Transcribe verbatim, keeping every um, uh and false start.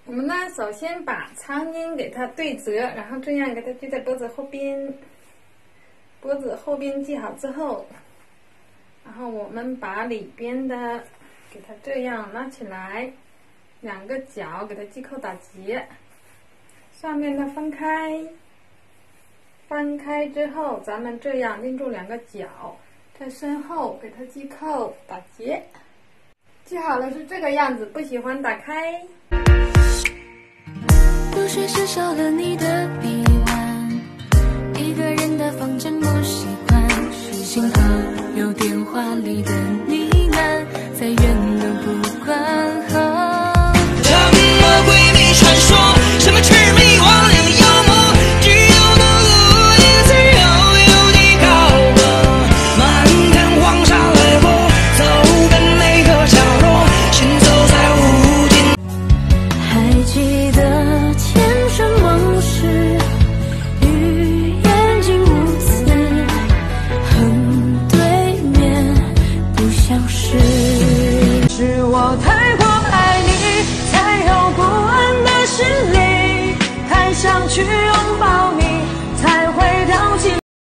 我们呢，首先把苍蝇给它对折，然后这样给它系在脖子后边。脖子后边系好之后，然后我们把里边的给它这样拉起来，两个角给它系扣打结，上面的分开。翻开之后，咱们这样拎住两个角，在身后给它系扣打结。系好了是这个样子，不喜欢打开。 入睡时少了你的臂弯，一个人的房间不习惯，睡醒后有电话里的呢喃，再远都不管。 什么鬼魅传说，什么魑魅魍魉妖魔，只有那无尽自由有你高歌，漫天黄沙来过，走遍每个角落，行走在无尽。 还记得前生往事，与眼睛无词，恨对面不相识。